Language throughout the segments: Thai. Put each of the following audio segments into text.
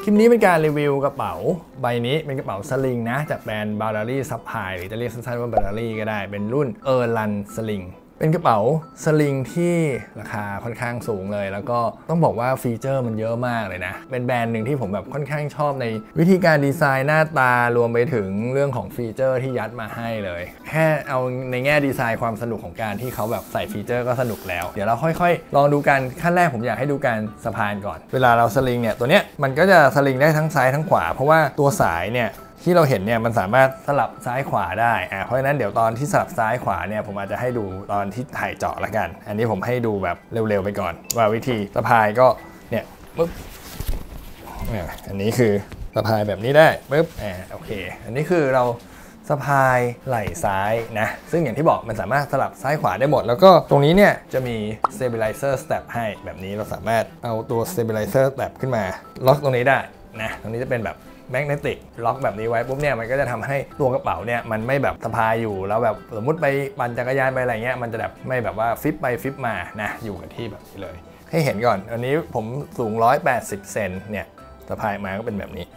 คลิปนี้เป็นการรีวิวกระเป๋าใบนี้เป็นกระเป๋าสลิงนะจากแบรนด์ Baldari Supply หรือจะเรียกสั้นๆว่า Baldari ก็ได้เป็นรุ่น Erlan Sling เป็นกระเป๋าสลิงที่ราคาค่อนข้างสูงเลยแล้วก็ต้องบอกว่าฟีเจอร์มันเยอะมากเลยนะเป็นแบรนด์หนึ่งที่ผมแบบค่อนข้างชอบในวิธีการดีไซน์หน้าตารวมไปถึงเรื่องของฟีเจอร์ที่ยัดมาให้เลยแค่เอาในแง่ดีไซน์ความสนุกของการที่เขาแบบใส่ฟีเจอร์ก็สนุกแล้วเดี๋ยวเราค่อยๆลองดูกันขั้นแรกผมอยากให้ดูการสะพานก่อนเวลาเราสลิงเนี่ยตัวเนี้ยมันก็จะสลิงได้ทั้งซ้ายทั้งขวาเพราะว่าตัวสายเนี่ยที่เราเห็นเนี่ยมันสามารถสลับซ้ายขวาได้เพราะฉะนั้นเดี๋ยวตอนที่สลับซ้ายขวาเนี่ยผมอาจจะให้ดูตอนที่ถ่ายเจาะละกันอันนี้ผมให้ดูแบบเร็วๆไปก่อนว่าวิธีสะพายก็เนี่ยปึ๊บอันนี้คือสะพายแบบนี้ได้ปึ๊บโอเคอันนี้คือเราสะพายไหล่ซ้ายนะซึ่งอย่างที่บอกมันสามารถสลับซ้ายขวาได้หมดแล้วก็ตรงนี้เนี่ยจะมี stabilizer step ให้แบบนี้เราสามารถเอาตัว stabilizer step ขึ้นมาล็อกตรงนี้ได้นะตรงนี้จะเป็นแบบแมกเนติกล็อกแบบนี้ไว้ปุ๊บเนี่ยมันก็จะทำให้ตัวกระเป๋าเนี่ยมันไม่แบบสะพายอยู่แล้วแบบสมมุติไปปั่นจักรยานไปอะไรเงี้ยมันจะแบบไม่แบบว่าฟิปไปฟิปมานะอยู่กับที่แบบนี้เลยให้เห็นก่อนอันนี้ผมสูง180 เซนเนี่ยสะพายมาก็เป็นแบบนี้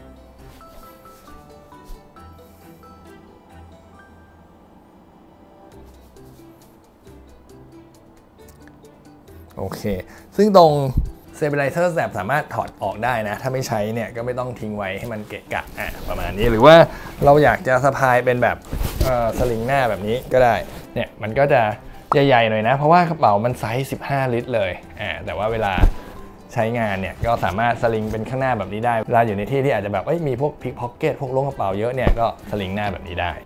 โอเคซึ่งตรงstabilizer strap สามารถถอดออกได้นะถ้าไม่ใช้เนี่ยก็ไม่ต้องทิ้งไว้ให้มันเกะกะประมาณนี้หรือว่าเราอยากจะสะพายเป็นแบบสลิงหน้าแบบนี้ก็ได้เนี่ยมันก็จะใหญ่ๆหน่อยนะเพราะว่ากระเป๋ามันไซส์15 ลิตรเลยแต่ว่าเวลาใช้งานเนี่ยก็สามารถสลิงเป็นข้างหน้าแบบนี้ได้เวลาอยู่ในที่ที่อาจจะแบบมีพวกพิกพ็อกเก็ตพวกล้วงกระเป๋าเยอะเนี่ยก็สลิงหน้าแบบนี้ได้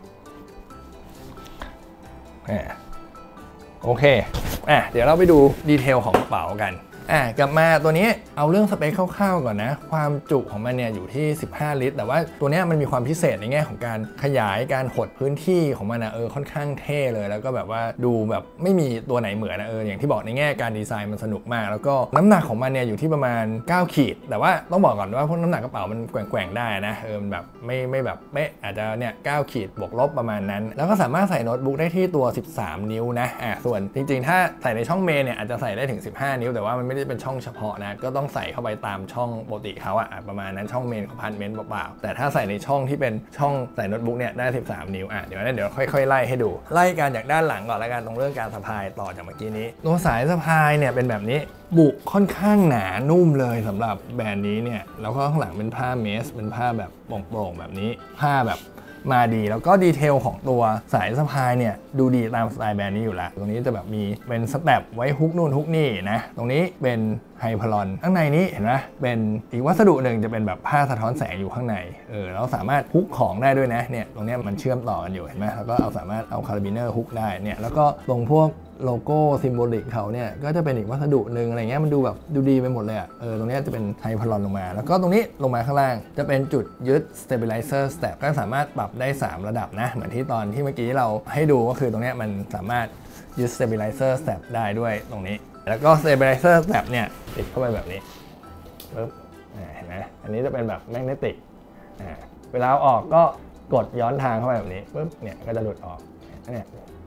โอเคเดี๋ยวเราไปดูดีเทลของกระเป๋ากันกลับมาตัวนี้เอาเรื่องสเปคคร่าวๆก่อนนะความจุของมันเนี่ยอยู่ที่15 ลิตรแต่ว่าตัวนี้มันมีความพิเศษในแง่ของการขยายการหดพื้นที่ของมันค่อนข้างเท่เลยแล้วก็แบบว่าดูแบบไม่มีตัวไหนเหมือนอย่างที่บอกในแง่การดีไซน์มันสนุกมากแล้วก็น้ำหนักของมันเนี่ยอยู่ที่ประมาณ9 ขีดแต่ว่าต้องบอกก่อนว่าพวกน้ำหนักกระเป๋ามันแกว่งได้นะมันแบบไม่แบบอาจจะเนี่ย9 ขีดบวกลบประมาณนั้นแล้วก็สามารถใส่โน้ตบุ๊กได้ที่ตัว13 นิ้วนะส่วนจริงๆถ้าใส่ในช่องเมนเนี่ยอาจจะใส่ได้ถึง15 นิ้วแต่ว่ามันไม่ได้เป็นช่องเฉพาะนะก็ต้องใส่เข้าไปตามช่องปกติเขาประมาณนั้นช่องเมนคอมพาร์ตเมนต์เปล่าๆแต่ถ้าใส่ในช่องที่เป็นช่องใส่โน้ตบุ๊กเนี่ยได้13 นิ้วเดี๋ยวค่อยๆไล่ให้ดูไล่การจากด้านหลังก่อนแล้วกันตรงเรื่องการสะพายต่อจากเมื่อกี้นี้ตัวสายสะพายเนี่ยเป็นแบบนี้บุค่อนข้างหนานุ่มเลยสำหรับแบรนด์นี้เนี่ยแล้วก็ข้างหลังเป็นผ้าเมสเป็นผ้าแบบโปร่งๆแบบนี้ผ้าแบบมาดีแล้วก็ดีเทลของตัวสายสะพายเนี่ยดูดีตามสไตล์แบรนด์นี้อยู่แล้วตรงนี้จะแบบมีเป็นสแตปไว้ฮุกนู่นฮุกนี่นะตรงนี้เป็นไฮพลอนข้างในนี้เห็นไหมเป็นอีกวัสดุหนึ่งจะเป็นแบบผ้าสะท้อนแสงอยู่ข้างในแล้วสามารถฮุกของได้ด้วยนะเนี่ยตรงนี้มันเชื่อมต่อกันอยู่เห็นไหมแล้วก็สามารถเอาคาราบิเนอร์ฮุกได้เนี่ยแล้วก็ตรงพวกโลโก้ซิมโบลิกเขาเนี่ยก็จะเป็นอีกวัสดุหนึ่งอะไรเงี้ยมันดูแบบดูดีไปหมดเลยตรงนี้จะเป็นไฮพลอนลงมาแล้วก็ตรงนี้ลงมาข้างล่างจะเป็นจุดยึด stabilizer step ก็สามารถปรับได้3 ระดับนะเหมือนที่ตอนที่เมื่อกี้เราให้ดูก็คือตรงนี้มันสามารถยึด stabilizer step ได้ด้วยตรงนี้แล้วก็ stabilizer step เนี่ยติดเข้าไปแบบนี้ปึ๊บเห็นไหมอันนี้จะเป็นแบบแมกเนติกเวลาเอาออกก็กดย้อนทางเข้าไปแบบนี้ปึ๊บเนี่ยก็จะหลุดออกเนี่ย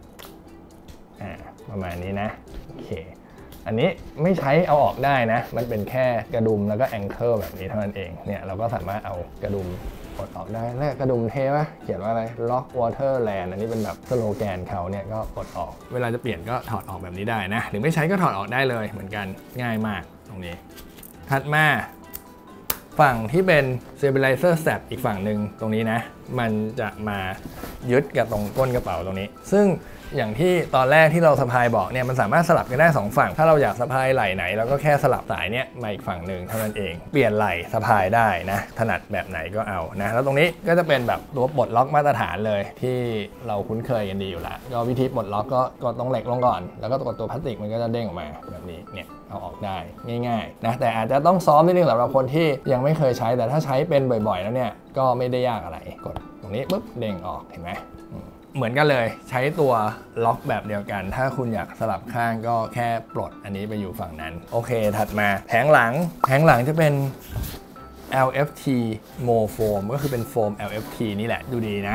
ประมาณนี้นะโอเคอันนี้ไม่ใช้เอาออกได้นะมันเป็นแค่กระดุมแล้วก็แองเกิลแบบนี้เท่านั้นเองเนี่ยเราก็สามารถเอากระดุมกดออกได้และกระดุมเท่ปะเขียนว่าอะไร Lock Waterland อันนี้เป็นแบบสโลแกนเขาเนี่ยก็กดออกเวลาจะเปลี่ยนก็ถอดออกแบบนี้ได้นะหรือไม่ใช้ก็ถอดออกได้เลยเหมือนกันง่ายมากตรงนี้ถัดมาฝั่งที่เป็น stabilizer strap อีกฝั่งหนึ่งตรงนี้นะมันจะมายึดกับตรงก้นกระเป๋าตรงนี้ซึ่งอย่างที่ตอนแรกที่เราสะพายบอกเนี่ยมันสามารถสลับกันได้2 ฝั่งถ้าเราอยากสะพายไหล่ไหนเราก็แค่สลับสายเนี่ยมาอีกฝั่งหนึ่งเท่านั้นเองเปลี่ยนไหล่สะพายได้นะถนัดแบบไหนก็เอานะแล้วตรงนี้ก็จะเป็นแบบตัวปลดล็อกมาตรฐานเลยที่เราคุ้นเคยกันดีอยู่แล้วก็วิธีปลดล็อกก็กดตรงเหล็กลงก่อนแล้วก็กดตัวพลาสติกมันก็จะเด้งออกมาแบบนี้เนี่ยเอาออกได้ง่ายๆนะแต่อาจจะต้องซ้อมนิดนึงสำหรับคนที่ยังไม่เคยใช้แต่ถ้าใช้เป็นบ่อยๆแล้วเนี่ยก็ไม่ได้ยากอะไรกดตรงนี้ปุ๊บเด้งออกเห็นไหมเหมือนกันเลยใช้ตัวล็อกแบบเดียวกันถ้าคุณอยากสลับข้างก็แค่ปลดอันนี้ไปอยู่ฝั่งนั้นโอเคถัดมาแผงหลังจะเป็น LFT Mo Foam ก็คือเป็นโฟม LFT นี่แหละดูดีนะ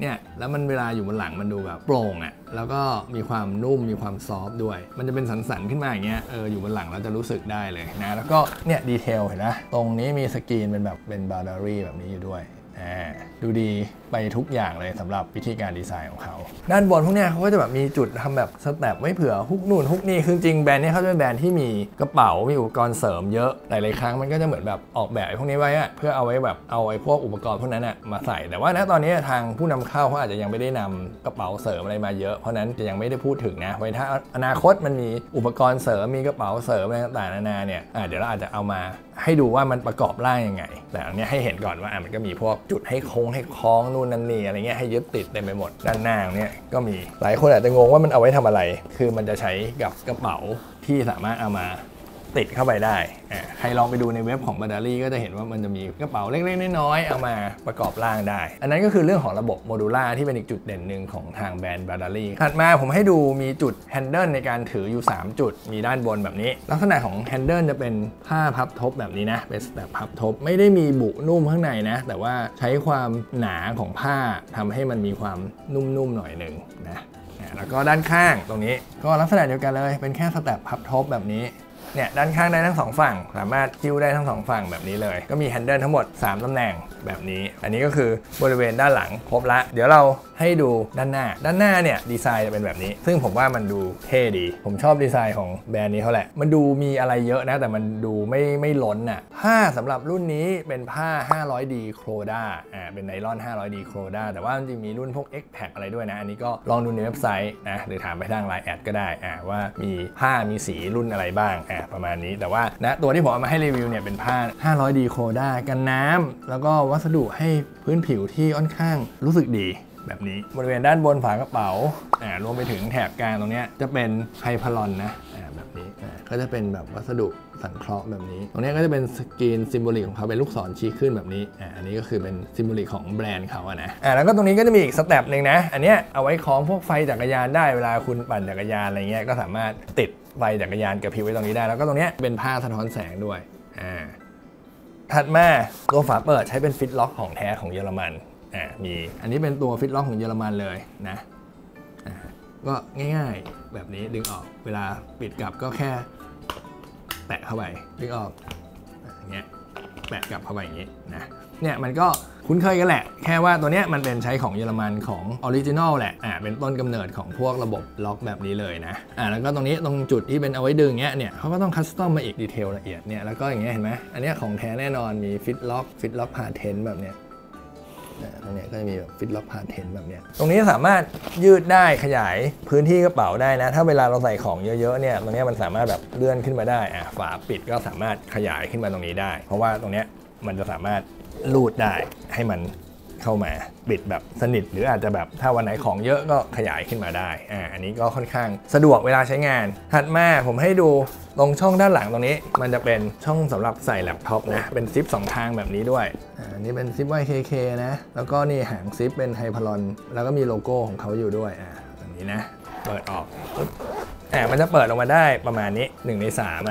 เนี่ยแล้วมันเวลาอยู่บนหลังมันดูแบบโปร่งอ่ะแล้วก็มีความนุ่มมีความซอฟต์ด้วยมันจะเป็นสันๆขึ้นมาอย่างเงี้ยอยู่บนหลังเราจะรู้สึกได้เลยนะแล้วก็เนี่ยดีเทลเห็นไหมตรงนี้มีสกรีนเป็นแบบเป็นบาวดารี่แบบนี้อยู่ด้วยดูดีไปทุกอย่างเลยสำหรับวิธีการดีไซน์ของเขาด้านบนพวกเนี้ยเขาก็จะแบบมีจุดทำแบบสแตปไว้เผื่อฮุกนู่นฮุกนี่คือจริงแบรนด์นี้เขาเป็นแบรนด์ที่มีกระเป๋ามีอุปกรณ์เสริมเยอะหลายๆครั้งมันก็จะเหมือนแบบออกแบบพวกนี้ไว้เพื่อเอาไว้แบบเอาไอ้พวกอุปกรณ์พวกนั้นมาใส่แต่ว่าณตอนนี้ทางผู้นำเข้าเขาอาจจะยังไม่ได้นำกระเป๋าเสริมอะไรมาเยอะเพราะนั้นจะยังไม่ได้พูดถึงนะไว้ถ้าอนาคตมันมีอุปกรณ์เสริมมีกระเป๋าเสริมอะไรต่างๆนานาเนี่ยเดี๋ยวเราอาจจะเอามาให้ดูว่ามันประกอบร่างยังไงแต่อันนี้ให้เห็นก่อนว่ามันก็มีพวกจุดให้โค้งให้คล้องนู่นนั่นนี่อะไรเงี้ยให้ยึดติดเต็มไปหมดด้านหน้าเนี่ยก็มีหลายคนอาจจะงงว่ามันเอาไว้ทำอะไรคือมันจะใช้กับกระเป๋าที่สามารถเอามาติดเข้าไปได้ใครลองไปดูในเว็บของ Badari ก็จะเห็นว่ามันจะมีกระเป๋าเล็กๆน้อยๆเอามาประกอบร่างได้อันนั้นก็คือเรื่องของระบบโมดูล่าที่เป็นอีกจุดเด่นหนึ่งของทางแบรนด์ Badari ถัดมาผมให้ดูมีจุดแฮนเดิลในการถืออยู่3จุดมีด้านบนแบบนี้ลักษณะของแฮนเดิลจะเป็นผ้าพับทบแบบนี้นะเป็นแบบพับทบไม่ได้มีบุนุ่มข้างในนะแต่ว่าใช้ความหนาของผ้าทำให้มันมีความนุ่มๆหน่อยหนึ่งนะแล้วก็ด้านข้างตรงนี้ก็ลักษณะเดียวกันเลยเป็นแค่สแตปพับทบแบบนี้เนี่ยด้านข้างได้ทั้ง2ฝั่งสามารถคิ้วได้ทั้ง2ฝั่งแบบนี้เลยก็มีแฮนเดิลทั้งหมด3ตำแหน่งแบบนี้อันนี้ก็คือบริเวณด้านหลังครบละเดี๋ยวเราให้ดูด้านหน้าเนี่ยดีไซน์จะเป็นแบบนี้ซึ่งผมว่ามันดูเท่ดีผมชอบดีไซน์ของแบรนด์นี้เขาแหละมันดูมีอะไรเยอะนะแต่มันดูไม่ล้นผ้าสำหรับรุ่นนี้เป็นผ้า 500D โครด้าเป็นไนลอน 500D โครด้าแต่ว่าจริงมีรุ่นพวก X-Pack อะไรด้วยนะอันนี้ก็ลองดูในเว็บไซต์นะหรือถามไปทาง LINE แอดก็ได้ว่ามีผ้ามีสีรุ่นอะไรบ้างประมาณนี้แต่ว่านะตัวที่ผมเอามาให้รีวิวเนี่ยเป็นผ้า 500D โครด้ากันน้ำแล้วก็วัสดุให้พื้นผิวที่ค่อนข้างรู้สึกดีแบบนี้บริเวณด้านบนฝากระเป๋ารวมไปถึงแถบกลางตรงนี้จะเป็นไฮพาลอนนะแบบนี้ก็จะเป็นแบบวัสดุสังเคราะห์แบบนี้ตรงนี้ก็จะเป็นสกรีนซิมโบลิกของเขาเป็นลูกศรชี้ขึ้นแบบนี้อันนี้ก็คือเป็นซิมโบลิกของแบรนด์เขานะแล้วก็ตรงนี้ก็จะมีอีกสเต็ปหนึ่งนะอันนี้เอาไว้คล้องพวกไฟจักรยานได้เวลาคุณปั่นจักรยานอะไรเงี้ยก็สามารถติดไฟจักรยานกับผิวไว้ตรงนี้ได้แล้วก็ตรงนี้เป็นผ้าสะท้อนแสงด้วยถัดมาตัวฝาเปิดใช้เป็นฟิตล็อกของแท้ของเยอรมันมีอันนี้เป็นตัวฟิตล็อกของเยอรมันเลยนะก็ง่ายๆแบบนี้ดึงออกเวลาปิดกลับก็แค่แตะเข้าไปดึงออกอย่างเงี้ยแตะกลับเข้าไปอย่างงี้นะเนี่ยมันก็คุ้นเคยกันแหละแค่ว่าตัวเนี้ยมันเป็นใช้ของเยอรมันของออริจินอลแหละเป็นต้นกำเนิดของพวกระบบล็อกแบบนี้เลยนะแล้วก็ตรงนี้ตรงจุดที่เป็นเอาไว้ดึงเงี้ยเนี่ยเขาก็ต้องคัสตอมมาอีกดีเทลละเอียดเนี่ยแล้วก็อย่างเงี้ยเห็นไหมอันนี้ของแท้แน่นอนมีฟิตล็อกพาเทนแบบเนี้ยตรงนี้ก็จะมีแบบฟิตล็อกพาเทนแบบเนี้ยตรงนี้สามารถยืดได้ขยายพื้นที่กระเป๋าได้นะถ้าเวลาเราใส่ของเยอะๆเนี่ยตรงนี้มันสามารถแบบเลื่อนขึ้นมาได้ฝาปิดก็สามารถขยายขึ้นมาตรงนี้ได้เพราะว่าตรงนี้มันจะสามารถลูดได้ให้มันเข้ามาปิดแบบสนิทหรืออาจจะแบบถ้าวันไหนของเยอะก็ขยายขึ้นมาได้อันนี้ก็ค่อนข้างสะดวกเวลาใช้งานถัดมาผมให้ดูตรงช่องด้านหลังตรงนี้มันจะเป็นช่องสำหรับใส่แล็ปท็อปนะเป็นซิป2ทางแบบนี้ด้วยอันนี้เป็นซิป YKK นะแล้วก็นี่หางซิปเป็นไฮพาลอนแล้วก็มีโลโก้ของเขาอยู่ด้วยแบบนี้นะเปิดออกมันจะเปิดออกมาได้ประมาณนี้1 ใน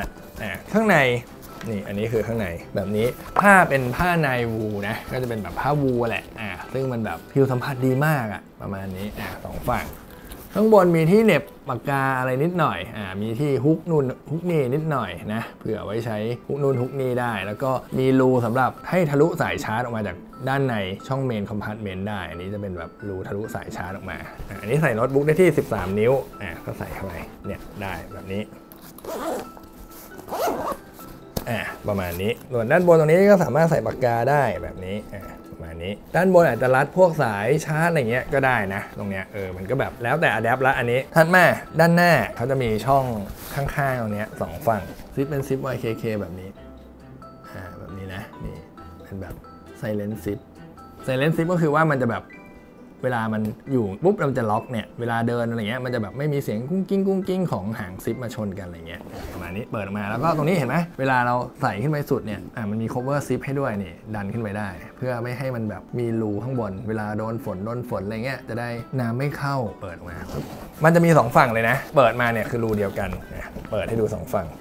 3ข้างในนี่อันนี้คือข้างในแบบนี้ผ้าเป็นผ้าไนวูนะก็จะเป็นแบบผ้าวูแหละซึ่งมันแบบผิวสัมผัสดีมากประมาณนี้2 ฝั่งข้างบนมีที่เหน็บปากกาอะไรนิดหน่อยมีที่ฮุกนู่นฮุกนี่นิดหน่อยนะเผื่อไว้ใช้ฮุกนู่นฮุกนี่ได้แล้วก็มีรูสำหรับให้ทะลุสายชาร์จออกมาจากด้านในช่องเมนคอมพาร์ตเมนต์ได้อันนี้จะเป็นแบบรูทะลุสายชาร์จออกมาอันนี้ใส่โน้ตบุ๊กได้ที่13 นิ้วก็ใส่เข้าไปเนี่ยได้แบบนี้ประมาณนี้ส่วนด้านบนตรงนี้ก็สามารถใส่ปากกาได้แบบนี้ประมาณนี้ด้านบนอาจจะรัดพวกสายชาร์จอะไรเงี้ยก็ได้นะตรงเนี้ยมันก็แบบแล้วแต่อะแดปละอันนี้ถัดมาด้านหน้าเขาจะมีช่องข้างๆตรงเนี้ย2 ฝั่งซิปเป็นซิป YKK แบบนี้แบบนี้นะนี่เป็นแบบ Silent Zip ก็คือว่ามันจะแบบเวลามันอยู่ปุ๊บมันจะล็อกเนี่ยเวลาเดินอะไรเงี้ยมันจะแบบไม่มีเสียงกุ้งกิ้งของหางซิปมาชนกันอะไรเงี้ยประมาณนี้เปิดออกมาแล้วก็ตรงนี้เห็นไหมเวลาเราใส่ขึ้นไปสุดเนี่ยมันมี cover zip ให้ด้วยนี่ดันขึ้นไปได้เพื่อไม่ให้มันแบบมีรูข้างบนเวลาโดนฝนอะไรเงี้ยจะได้น้ำไม่เข้าเปิดออกมามันจะมี2 ฝั่งเลยนะเปิดมาเนี่ยคือรูเดียวกันเปิดให้ดู2 ฝั่ง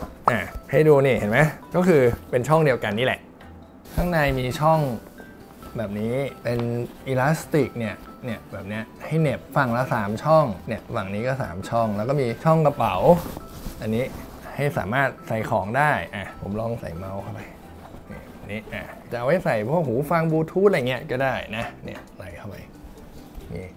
ให้ดูนี่เห็นไหมก็คือเป็นช่องเดียวกันนี่แหละข้างในมีช่องแบบนี้เป็นอิลาสติกเนี่ยแบบเนี้ยให้เหน็บฝั่งละ3ช่องเนี่ยฝั่งนี้ก็3ช่องแล้วก็มีช่องกระเป๋าอันนี้ให้สามารถใส่ของได้ผมลองใส่เมาส์เข้าไปนี่จะเอาไว้ใส่พวกหูฟังบลูทูธอะไรเงี้ยก็ได้นะเนี่ยใส่เข้าไปนี่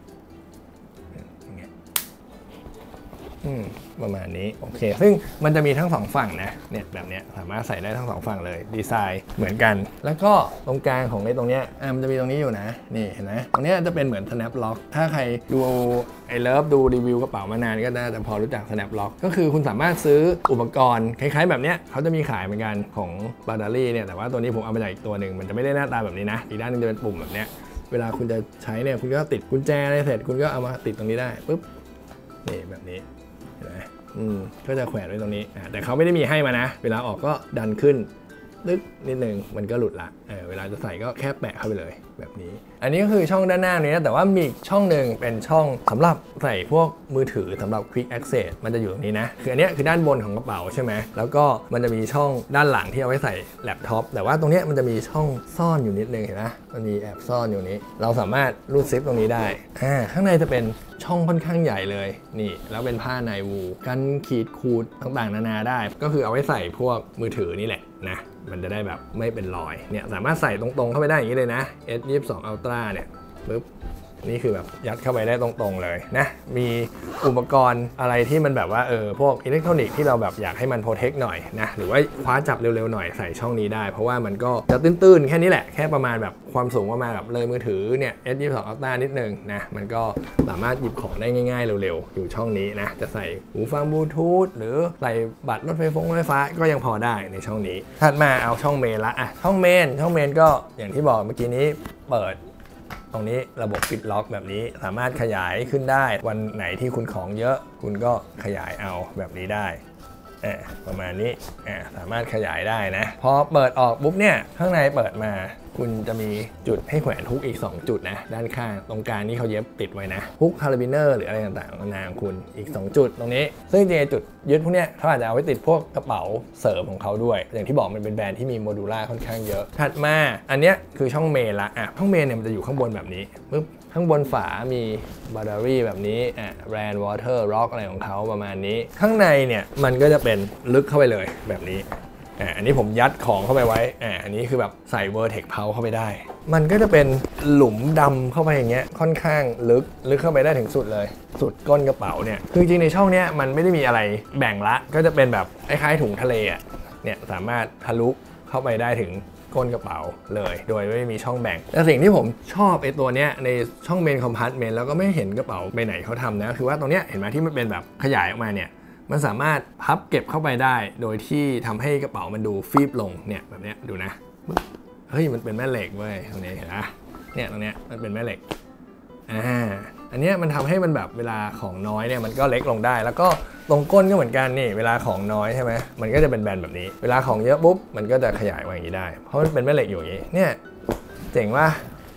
ประมาณนี้โอเคซึ่งมันจะมีทั้ง2ฝั่งนะเนี่ยแบบเนี้ยสามารถใส่ได้ทั้ง2ฝั่งเลยดีไซน์เหมือนกันแล้วก็ตรงกลางของตรงเนี้ยมันจะมีตรงนี้อยู่นะนี่เห็นไหมตรงเนี้ยจะเป็นเหมือน snap lock ถ้าใครดูไอเลิฟดูรีวิวกระเป๋ามานานก็น่าจะพอรู้จัก snap lock ก็คือคุณสามารถซื้ออุปกรณ์คล้ายๆแบบเนี้ยเขาจะมีขายเหมือนกันของบาดารี่เนี่ยแต่ว่าตัวนี้ผมเอามาจากอีกตัวหนึ่งมันจะไม่ได้หน้าตาแบบนี้นะอีกด้านนึงจะเป็นปุ่มแบบเนี้ยเวลาคุณจะใช้เนี่ยคุณก็ติดกุญแจอะไรเสร็จคุณก็เอามาติดตรงนี้ได้ปุ๊บนี่แบบนี้เห็นไหมก็จะแขวนไว้ตรงนี้แต่เขาไม่ได้มีให้มานะเวลาออกก็ดันขึ้นลึกนิดนึงมันก็หลุดละเวลาจะใส่ก็แค่แปะเข้าไปเลยแบบนี้อันนี้ก็คือช่องด้านหน้านี้นะแต่ว่ามีช่องหนึ่งเป็นช่องสำหรับใส่พวกมือถือสำหรับ Quick Access มันจะอยู่ตรงนี้นะคืออันนี้คือด้านบนของกระเป๋าใช่ไหมแล้วก็มันจะมีช่องด้านหลังที่เอาไว้ใส่แล็ปท็อปแต่ว่าตรงนี้มันจะมีช่องซ่อนอยู่นิดนึงเห็นไหมมันมีแอบซ่อนอยู่นี้เราสามารถรูดซิปตรงนี้ได้ข้างในจะเป็นช่องค่อนข้างใหญ่เลยนี่แล้วเป็นผ้าไนวูกันขีดขูดต่างๆนานาได้ก็คือเอาไว้ใส่พวกมือถือนี่แหละนะมันจะได้แบบไม่เป็นรอยเนี่ยสามารถใส่ตรงๆเข้าไปได้อย่างนี้เลยนะ S22 Ultra เนี่ยปึ๊บนี่คือแบบยัดเข้าไปได้ตรงๆเลยนะมีอุปกรณ์อะไรที่มันแบบว่าพวกอิเล็กทรอนิกส์ที่เราแบบอยากให้มันโปรเทคหน่อยนะหรือว่าคว้าจับเร็วๆหน่อยใส่ช่องนี้ได้เพราะว่ามันก็จะตื้นๆแค่นี้แหละแค่ประมาณแบบความสูงประมาณแบบเลยมือถือเนี่ย S22 Ultra นิดนึงนะมันก็สามารถหยิบของได้ง่ายๆเร็วๆอยู่ช่องนี้นะจะใส่หูฟังบลูทูธหรือใส่บัตรรถไฟฟ้าก็ยังพอได้ในช่องนี้ถัดมาเอาช่องเมนละช่องเมนก็อย่างที่บอกเมื่อกี้นี้เปิดตรงนี้ระบบปิดล็อกแบบนี้สามารถขยายขึ้นได้วันไหนที่คุณของเยอะคุณก็ขยายเอาแบบนี้ได้ประมาณนี้สามารถขยายได้นะพอเปิดออกปุ๊บเนี่ยข้างในเปิดมาคุณจะมีจุดให้แขวนฮุกอีก2จุดนะด้านข้างตรงกลางนี่เขาเย็บติดไว้นะฮุกคาราบิเนอร์หรืออะไรต่างๆนานาของคุณอีก2จุดตรงนี้ซึ่งจริงๆจุดยึดพวกเนี้ยเขาอาจจะเอาไว้ติดพวกกระเป๋าเสริมของเขาด้วยอย่างที่บอกมันเป็นแบรนด์ที่มีโมดูล่าค่อนข้างเยอะถัดมาอันเนี้ยคือช่องเมนละช่องเมนเนี่ยมันจะอยู่ข้างบนแบบนี้ปึ๊บข้างบนฝามีบาดารี่แบบนี้แบรนด์วอเตอร์ร็อกอะไรของเขาประมาณนี้ข้างในเนี่ยมันก็จะเป็นลึกเข้าไปเลยแบบนี้อันนี้ผมยัดของเข้าไปไว้อันนี้คือแบบใส่เวอร์เทคเพาเข้าไปได้มันก็จะเป็นหลุมดำเข้าไปอย่างเงี้ยค่อนข้างลึกเข้าไปได้ถึงสุดเลยสุดก้นกระเป๋าเนี่ยคือจริงในช่องเนี้ยมันไม่ได้มีอะไรแบ่งละก็จะเป็นแบบคล้ายๆถุงทะเลเนี่ยสามารถทะลุเข้าไปได้ถึงก้นกระเป๋าเลยโดยไม่มีช่องแบ่งแต่สิ่งที่ผมชอบไอ้ตัวเนี้ยในช่องเมนคอมพาร์ตเมนต์แล้วก็ไม่เห็นกระเป๋าไปไหนเขาทำนะคือว่าตรงเนี้ยเห็นไหมที่มันเป็นแบบขยายออกมาเนี่ยมันสามารถพับเก็บเข้าไปได้โดยที่ทำให้กระเป๋ามันดูฟีบลงเนี่ยแบบเนี้ยดูนะเฮ้ยมันเป็นแม่เหล็กเว้ยตรงนี้เห็นไหมเนี่ยตรงเนี้ยมันเป็นแม่เหล็กอันเนี้ยมันทำให้มันแบบเวลาของน้อยเนี่ยมันก็เล็กลงได้แล้วก็ตรงก้นก็เหมือนกันนี่เวลาของน้อยใช่ไหมมันก็จะเป็นแบนแบบนี้เวลาของเยอะปุ๊บมันก็จะขยายมาอย่างนี้ได้เพราะมันเป็นแม่เหล็กอยู่อย่างนี้เนี่ยเจ๋งว่า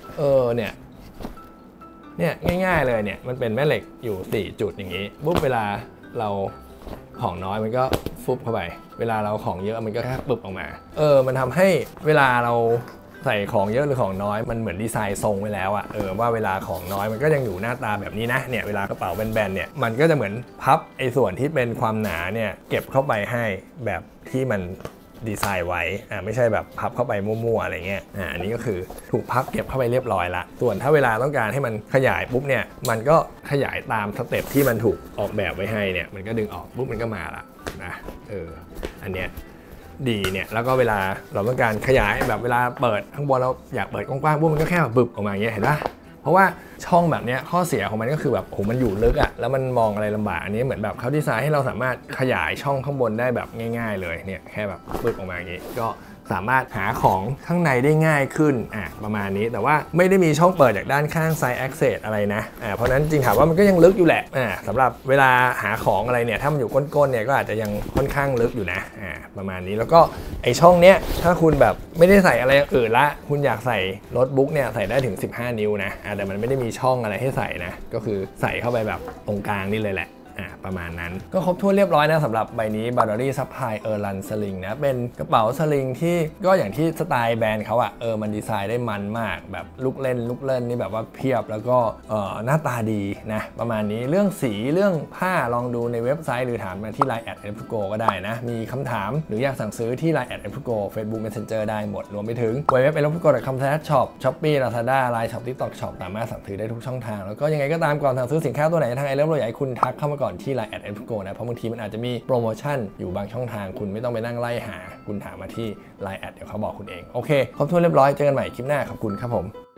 เนี่ยง่ายๆเลยเนี่ยมันเป็นแม่เหล็กอยู่4จุดอย่างนี้ปุ๊บเวลาเราของน้อยมันก็ฟุบเข้าไปเวลาเราของเยอะมันก็แค่ปึบออกมามันทำให้เวลาเราใส่ของเยอะหรือของน้อยมันเหมือนดีไซน์ทรงไว้แล้วว่าเวลาของน้อยมันก็ยังอยู่หน้าตาแบบนี้นะเนี่ยเวลากระเป๋าแบนๆเนี่ยมันก็จะเหมือนพับไอ้ส่วนที่เป็นความหนาเนี่ยเก็บเข้าไปให้แบบที่มันดีไซน์ไว้ไม่ใช่แบบพับเข้าไปมั่วๆอะไรเงี้ยอันนี้ก็คือถูกพับเก็บเข้าไปเรียบร้อยละส่วนถ้าเวลาต้องการให้มันขยายปุ๊บเนี่ยมันก็ขยายตามสเต็ปที่มันถูกออกแบบไว้ให้เนี่ยมันก็ดึงออกปุ๊บมันก็มาละนะอันเนี้ยดีเนี่ยแล้วก็เวลาเราต้องการขยายแบบเวลาเปิดข้างบนเราอยากเปิดกว้างๆปุ๊บมันก็แค่แบบบึบออกมาอย่างเงี้ยเห็นปะเพราะว่าช่องแบบนี้ข้อเสียของมันก็คือแบบมันอยู่ลึกแล้วมันมองอะไรลำบากอันนี้เหมือนแบบเขาดีไซน์ให้เราสามารถขยายช่องข้างบนได้แบบง่ายๆเลยเนี่ยแค่แบบปึ๊บออกมาอย่างนี้ก็สามารถหาของข้างในได้ง่ายขึ้นประมาณนี้แต่ว่าไม่ได้มีช่องเปิดจากด้านข้าง Side Access อะไรนะเพราะนั้นจริงถามว่ามันก็ยังลึกอยู่แหละสำหรับเวลาหาของอะไรเนี่ยถ้ามันอยู่ก้นๆเนี่ยก็อาจจะยังค่อนข้างลึกอยู่นะประมาณนี้แล้วก็ไอช่องเนี้ยถ้าคุณแบบไม่ได้ใส่อะไรอื่นละคุณอยากใส่โน้ตบุ๊กเนี่ยใส่ได้ถึง15 นิ้วนะแต่มันไม่ได้มีช่องอะไรให้ใส่นะก็คือใส่เข้าไปแบบตรงกลางนี่เลยแหละประมาณนั้นก็ครบถ้วนเรียบร้อยนะสำหรับใบนี้ Boundary Supply Erlan Sling นะเป็นกระเป๋าสลิงที่ก็อย่างที่สไตล์แบรนด์เขามันดีไซน์ได้มันมากแบบลูกเล่นนี่แบบว่าเพียบแล้วก็หน้าตาดีนะประมาณนี้เรื่องสีเรื่องผ้าลองดูในเว็บไซต์หรือถามมาที่ Line @elfgo ก็ได้นะมีคำถามหรืออยากสั่งซื้อที่ Line @elfgo Facebook Messenger ได้หมดรวมไปถึง www.elfgo.com/shop Shopee Lazada Line Shop TikTok Shop สามารถสั่งซื้อได้ทุกช่องทางแล้วก็ยังไงก็ตามก่อนสั่งซื้อสินค้าตัวไหนทางเราอยากให้คุณทักเข้ามาก่อนที่ Line @elfgo นะเพราะบางทีมันอาจจะมีโปรโมชั่นอยู่บางช่องทางคุณไม่ต้องไปนั่งไล่หาคุณถามมาที่ Line เดี๋ยวเขาบอกคุณเองโอเคครบถ้วนเรียบร้อยเจอกันใหม่คลิปหน้าขอบคุณครับผม